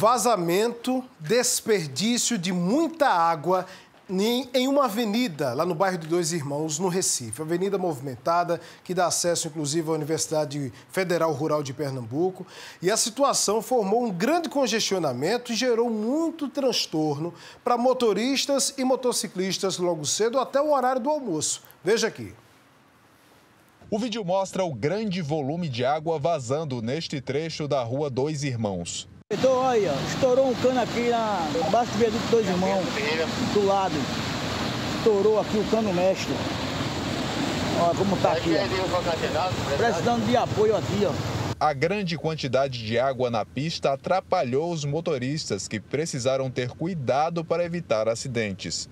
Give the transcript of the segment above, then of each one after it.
Vazamento, desperdício de muita água em uma avenida lá no bairro de Dois Irmãos, no Recife. Avenida movimentada, que dá acesso inclusive à Universidade Federal Rural de Pernambuco. E a situação formou um grande congestionamento e gerou muito transtorno para motoristas e motociclistas logo cedo até o horário do almoço. Veja aqui. O vídeo mostra o grande volume de água vazando neste trecho da rua Dois Irmãos. Então, olha, estourou um cano aqui embaixo do viaduto Dois Irmãos, do lado. Estourou aqui o cano mestre. Olha como tá aqui, ó. Precisando de apoio aqui, ó. A grande quantidade de água na pista atrapalhou os motoristas, que precisaram ter cuidado para evitar acidentes.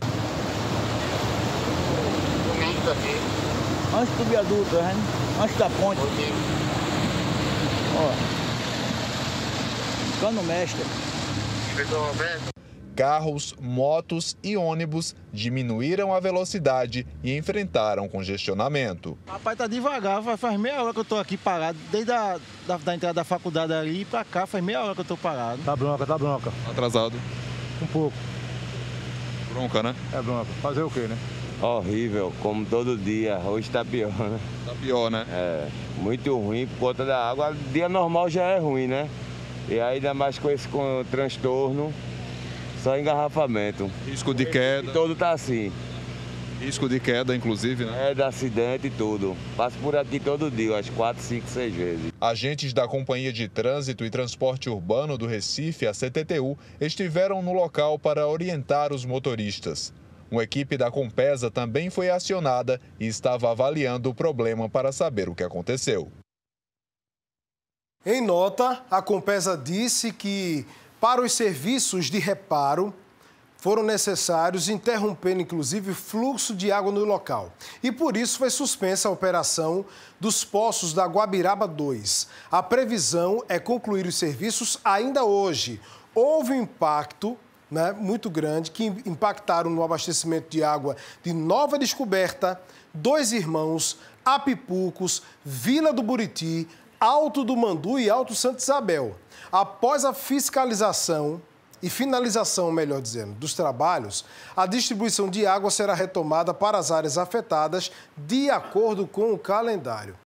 Antes do viaduto, antes da ponte. Ó. Cano mestre. Carros, motos e ônibus diminuíram a velocidade e enfrentaram congestionamento. Rapaz, tá devagar, faz meia hora que eu tô aqui parado, desde a entrada da faculdade ali pra cá, faz meia hora que eu tô parado. Tá bronca. Atrasado? Um pouco. Bronca, né? É bronca. Fazer o quê, né? Horrível, como todo dia. Hoje tá pior, né? Tá pior, né? É, muito ruim por conta da água. Dia normal já é ruim, né? E ainda mais com esse transtorno, só engarrafamento. Risco de queda. E todo tá assim. Risco de queda, inclusive, né? É, de acidente e tudo. Passo por aqui todo dia, umas 4, 5, 6 vezes. Agentes da Companhia de Trânsito e Transporte Urbano do Recife, a CTTU, estiveram no local para orientar os motoristas. Uma equipe da Compesa também foi acionada e estava avaliando o problema para saber o que aconteceu. Em nota, a Compesa disse que, para os serviços de reparo, foram necessários, interrompendo inclusive o fluxo de água no local. E por isso foi suspensa a operação dos poços da Guabiraba 2. A previsão é concluir os serviços ainda hoje. Houve um impacto muito grande que impactaram no abastecimento de água de Nova Descoberta, Dois Irmãos, Apipucos, Vila do Buriti, Alto do Mandu e Alto Santa Isabel. Após a fiscalização e finalização, melhor dizendo, dos trabalhos, a distribuição de água será retomada para as áreas afetadas de acordo com o calendário.